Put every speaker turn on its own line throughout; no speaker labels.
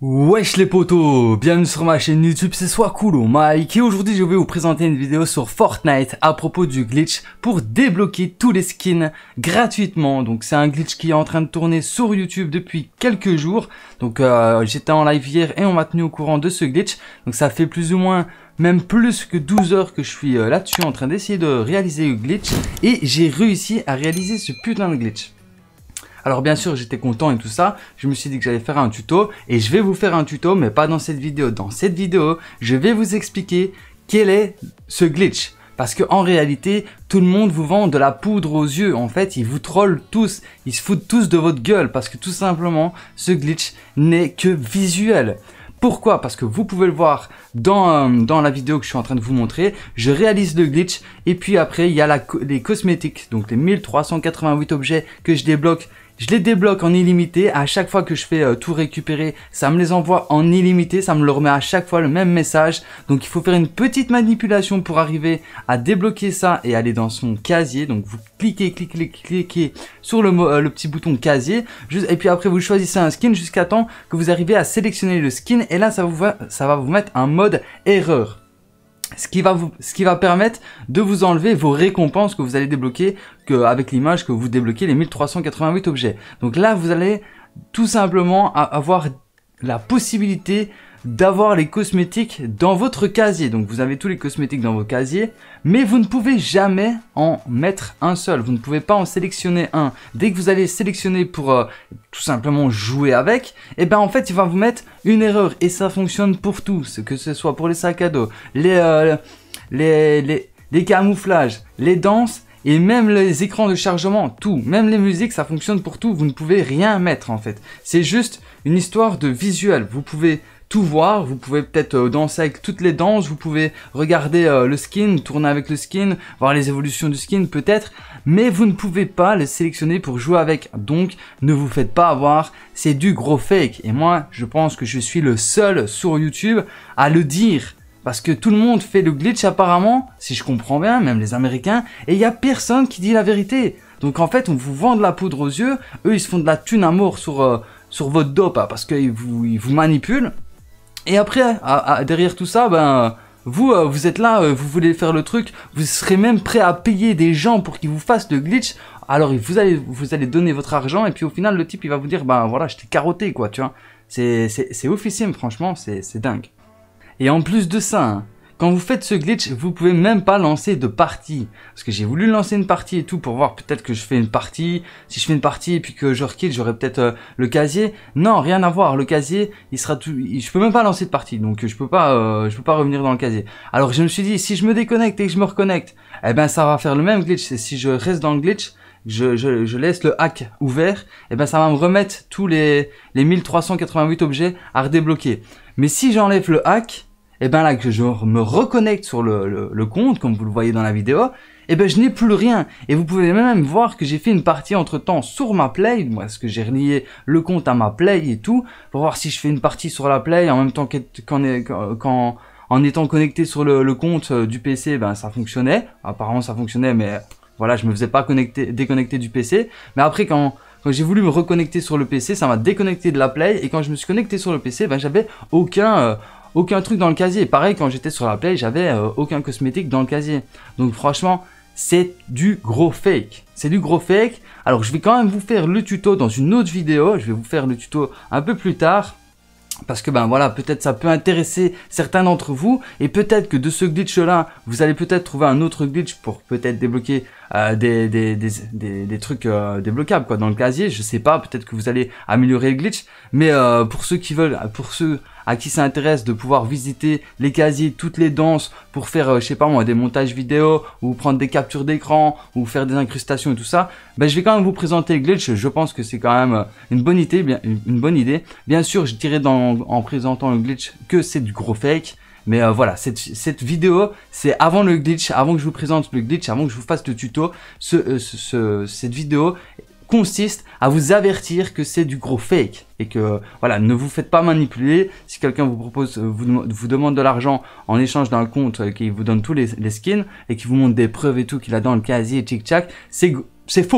Wesh les potos, bienvenue sur ma chaîne YouTube, c'est Swacool ou Mike et aujourd'hui je vais vous présenter une vidéo sur Fortnite à propos du glitch pour débloquer tous les skins gratuitement. Donc c'est un glitch qui est en train de tourner sur YouTube depuis quelques jours. Donc j'étais en live hier et on m'a tenu au courant de ce glitch. Donc ça fait plus ou moins, même plus que 12 heures que je suis là-dessus en train d'essayer de réaliser le glitch. Et j'ai réussi à réaliser ce putain de glitch. Alors bien sûr j'étais content et tout ça, je me suis dit que j'allais faire un tuto et je vais vous faire un tuto mais pas dans cette vidéo. Dans cette vidéo, je vais vous expliquer quel est ce glitch. Parce que en réalité, tout le monde vous vend de la poudre aux yeux. En fait, ils vous trollent tous, ils se foutent tous de votre gueule parce que tout simplement, ce glitch n'est que visuel. Pourquoi? Parce que vous pouvez le voir dans la vidéo que je suis en train de vous montrer. Je réalise le glitch et puis après, il y a les cosmétiques, donc les 1388 objets que je débloque. Je les débloque en illimité, à chaque fois que je fais tout récupérer, ça me les envoie en illimité, ça me le remet à chaque fois le même message. Donc il faut faire une petite manipulation pour arriver à débloquer ça et aller dans son casier. Donc vous cliquez sur le petit bouton casier, et puis après vous choisissez un skin jusqu'à temps que vous arrivez à sélectionner le skin et là ça va vous mettre un mode erreur. Ce qui va permettre de vous enlever vos récompenses que vous allez débloquer avec l'image que vous débloquez les 1388 objets. Donc là, vous allez tout simplement avoir la possibilité d'avoir les cosmétiques dans votre casier. Donc vous avez tous les cosmétiques dans vos casiers, mais vous ne pouvez jamais en mettre un seul. Vous ne pouvez pas en sélectionner un. Dès que vous allez sélectionner pour tout simplement jouer avec, et ben en fait il va vous mettre une erreur et ça fonctionne pour tous, que ce soit pour les sacs à dos, les camouflages, les danses. Et même les écrans de chargement, tout, même les musiques, ça fonctionne pour tout. Vous ne pouvez rien mettre en fait. C'est juste une histoire de visuel. Vous pouvez tout voir, vous pouvez peut-être danser avec toutes les danses, vous pouvez regarder le skin, tourner avec le skin, voir les évolutions du skin peut-être, mais vous ne pouvez pas les sélectionner pour jouer avec. Donc ne vous faites pas avoir, c'est du gros fake. Et moi, je pense que je suis le seul sur YouTube à le dire. Parce que tout le monde fait le glitch apparemment, si je comprends bien, même les Américains, et il n'y a personne qui dit la vérité. Donc en fait, on vous vend de la poudre aux yeux, eux ils se font de la thune à mort sur votre dope, parce qu'ils vous manipulent. Et après, derrière tout ça, ben vous êtes là, vous voulez faire le truc, vous serez même prêt à payer des gens pour qu'ils vous fassent le glitch. Alors vous allez donner votre argent et puis au final le type il va vous dire ben voilà je t'ai carotté quoi, tu vois. C'est oufissime franchement, c'est dingue. Et en plus de ça, hein, quand vous faites ce glitch, vous pouvez même pas lancer de partie. Parce que j'ai voulu lancer une partie et tout pour voir peut-être que je fais une partie. Si je fais une partie et puis que je rekill, j'aurai peut-être le casier. Non, rien à voir. Le casier, il sera tout. Je peux même pas lancer de partie, donc je peux pas revenir dans le casier. Alors je me suis dit, si je me déconnecte et que je me reconnecte, eh ben ça va faire le même glitch. Et si je reste dans le glitch, je laisse le hack ouvert, et ben ça va me remettre tous les 1388 objets à redébloquer. Mais si j'enlève le hack, et ben là que je me reconnecte sur le compte, comme vous le voyez dans la vidéo, et ben je n'ai plus rien. Et vous pouvez même voir que j'ai fait une partie entre temps sur ma play, parce que j'ai relié le compte à ma play et tout, pour voir si je fais une partie sur la play en même temps en étant connecté sur le compte du PC, ben ça fonctionnait. Apparemment ça fonctionnait, mais voilà, je me faisais pas déconnecter du PC. Mais après quand j'ai voulu me reconnecter sur le PC, ça m'a déconnecté de la play. Et quand je me suis connecté sur le PC, ben j'avais aucun truc dans le casier. Pareil, quand j'étais sur la play, j'avais aucun cosmétique dans le casier. Donc franchement, c'est du gros fake. C'est du gros fake. Alors je vais quand même vous faire le tuto dans une autre vidéo. Je vais vous faire le tuto un peu plus tard. Parce que ben voilà, peut-être ça peut intéresser certains d'entre vous. Et peut-être que de ce glitch là, vous allez peut-être trouver un autre glitch pour peut-être débloquer des trucs débloquables quoi dans le casier. Je sais pas, peut-être que vous allez améliorer le glitch. Mais pour ceux qui veulent, pour ceux à qui ça intéresse de pouvoir visiter les casiers, toutes les danses pour faire, je sais pas moi, des montages vidéo ou prendre des captures d'écran ou faire des incrustations et tout ça, ben je vais quand même vous présenter le glitch. Je pense que c'est quand même une bonne idée. Bien sûr, je dirais en présentant le glitch que c'est du gros fake. Mais voilà, cette vidéo, c'est avant le glitch, avant que je vous présente le glitch, avant que je vous fasse le tuto. Cette vidéo consiste à vous avertir que c'est du gros fake et que voilà, ne vous faites pas manipuler. Si quelqu'un vous propose, vous demande de l'argent en échange d'un compte qui vous donne tous les skins et qui vous montre des preuves et tout qu'il a dans le casier, tic tac, c'est faux.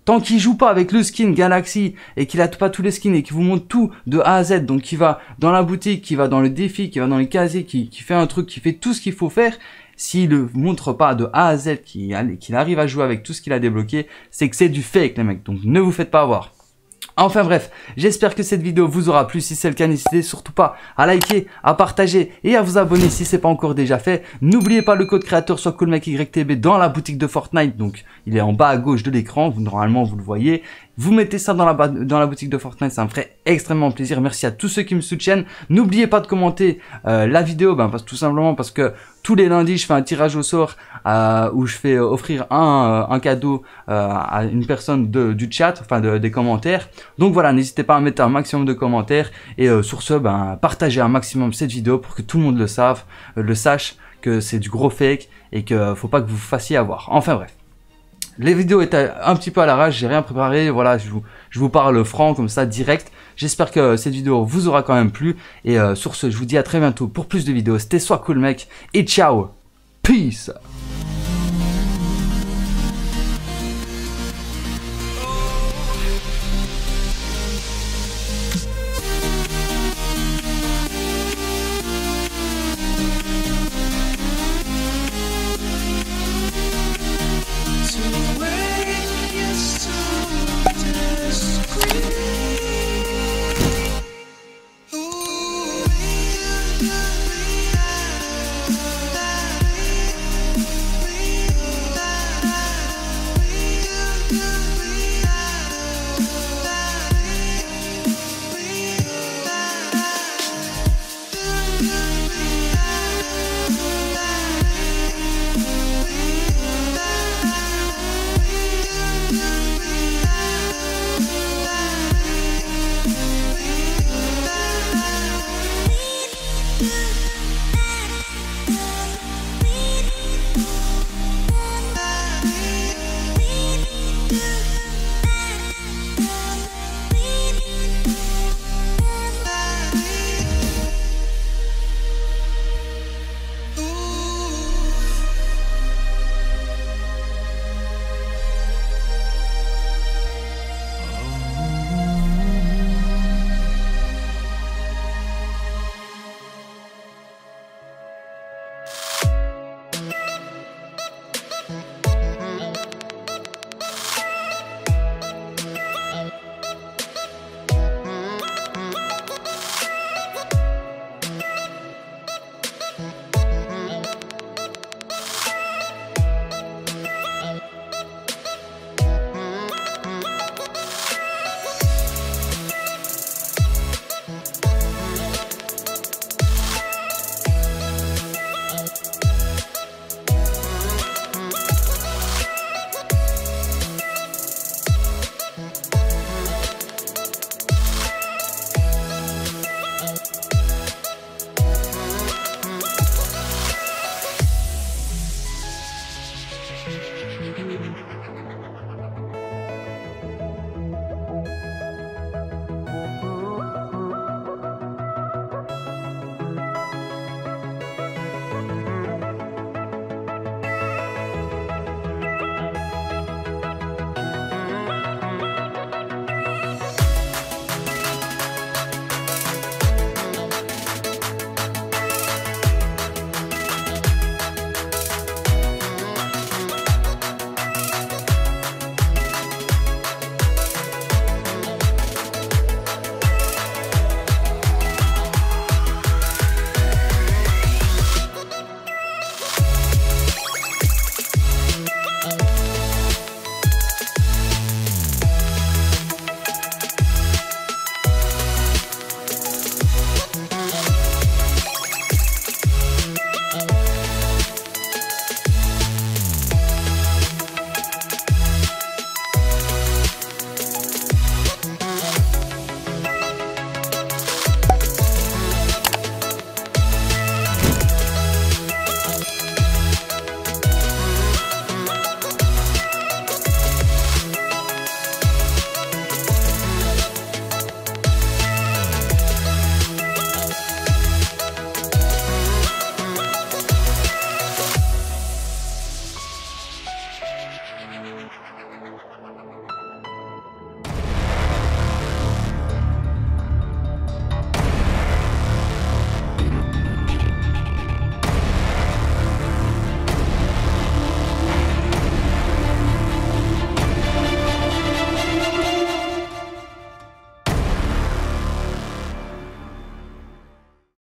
Tant qu'il joue pas avec le skin Galaxy et qu'il a pas tous les skins et qu'il vous montre tout de A à Z, donc qui va dans la boutique, qui va dans le défi, qui va dans les casiers, qui fait un truc, qui fait tout ce qu'il faut faire, s'il ne montre pas de A à Z qu'il arrive à jouer avec tout ce qu'il a débloqué, c'est que c'est du fake les mecs, donc ne vous faites pas avoir. Enfin bref, j'espère que cette vidéo vous aura plu. Si c'est le cas, n'hésitez surtout pas à liker, à partager et à vous abonner si c'est pas encore déjà fait. N'oubliez pas le code créateur sur CoolMecYTB dans la boutique de Fortnite. Donc il est en bas à gauche de l'écran, normalement vous le voyez. Vous mettez ça dans la boutique de Fortnite, ça me ferait extrêmement plaisir. Merci à tous ceux qui me soutiennent. N'oubliez pas de commenter la vidéo, tout simplement parce que tous les lundis, je fais un tirage au sort où je fais offrir un cadeau à une personne du chat, des commentaires. Donc voilà, n'hésitez pas à mettre un maximum de commentaires et sur ce, partagez un maximum cette vidéo pour que tout le monde le sache que c'est du gros fake et que faut pas que vous vous fassiez avoir. Enfin bref. Les vidéos étaient un petit peu à l'arrache, j'ai rien préparé, voilà, je vous parle franc comme ça, direct. J'espère que cette vidéo vous aura quand même plu. Et sur ce, je vous dis à très bientôt pour plus de vidéos. C'était Sois Cool Mec et ciao. Peace.
Ooh,